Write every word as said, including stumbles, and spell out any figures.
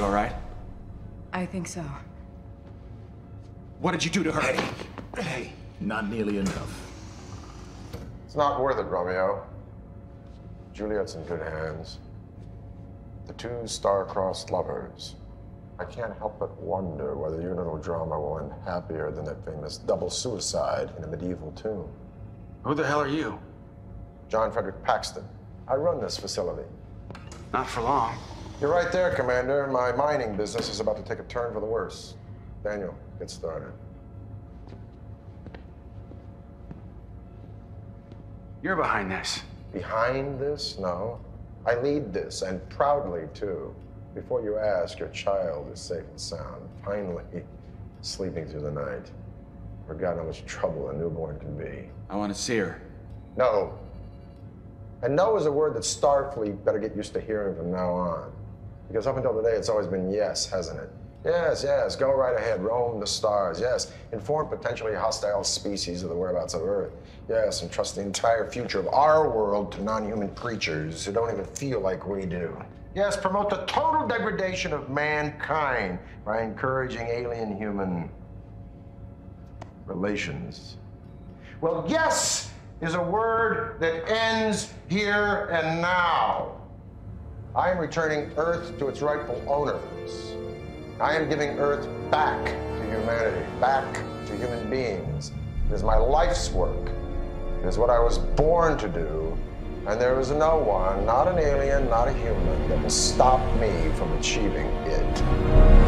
You all right? I think so. What did you do to her? Hey, hey, not nearly enough. It's not worth it, Romeo. Juliet's in good hands. The two star-crossed lovers. I can't help but wonder whether your little drama will end happier than that famous double suicide in a medieval tomb. Who the hell are you? John Frederick Paxton. I run this facility. Not for long. You're right there, Commander. My mining business is about to take a turn for the worse. Daniel, get started. You're behind this. Behind this? No. I lead this, and proudly, too. Before you ask, your child is safe and sound. Finally, sleeping through the night. Forgot how much trouble a newborn can be. I want to see her. No. And no is a word that Starfleet better get used to hearing from now on. Because up until today, it's always been yes, hasn't it? Yes, yes, go right ahead, roam the stars. Yes, inform potentially hostile species of the whereabouts of Earth. Yes, and trust the entire future of our world to non-human creatures who don't even feel like we do. Yes, promote the total degradation of mankind by encouraging alien-human relations. Well, yes is a word that ends here and now. I am returning Earth to its rightful owners. I am giving Earth back to humanity, back to human beings. It is my life's work. It is what I was born to do. And there is no one, not an alien, not a human, that will stop me from achieving it.